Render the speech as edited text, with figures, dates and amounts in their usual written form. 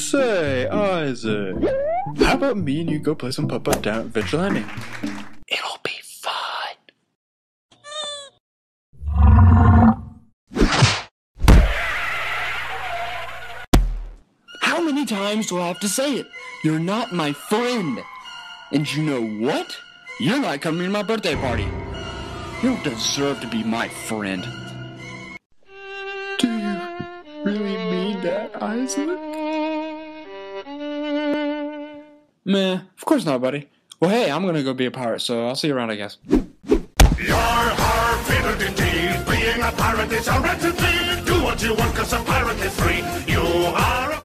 Say, Isaac, how about me and you go play some putt-putt down at Vigilante? It'll be fun. How many times do I have to say it? You're not my friend. And you know what? You're not coming to my birthday party. You don't deserve to be my friend. Do you really mean that, Isaac? Meh, of course not, buddy. Well, hey, I'm gonna go be a pirate, so I'll see you around, I guess. You're fiddled indeed. Being a pirate is a wretched thing. Do what you want, 'cause a pirate is free. You are a